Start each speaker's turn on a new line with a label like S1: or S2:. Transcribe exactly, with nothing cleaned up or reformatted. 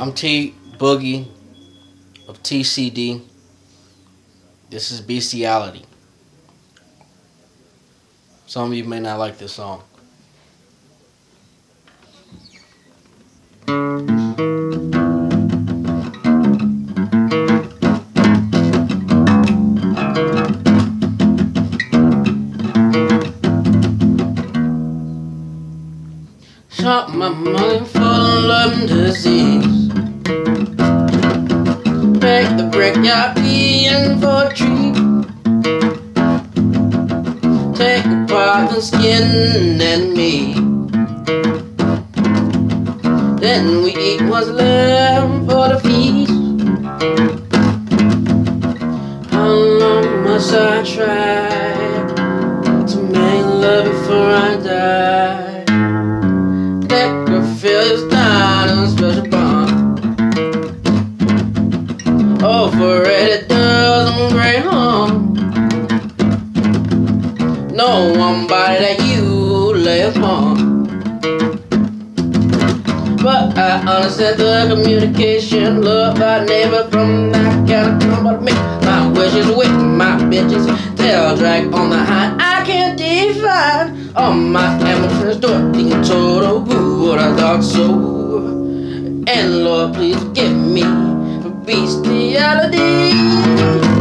S1: I'm T Boogie of T C D. This is Bestiality. Some of you may not like this song. Shot my money for love and disease. Break the brickyard being for a tree. Take apart the skin and meat. Then we eat what's left for the feast. How long must I try to make love before I die? Feels down and special bond. Oh, for it does some great harm. No one body that you lay upon. But I understand the communication. Love by neighbor from that kind of come. But me, my wishes with my bitches. Tail drag on the high. I can't define all my amateurs dirty and total. Who would I thought so? And Lord, please forgive me for bestiality.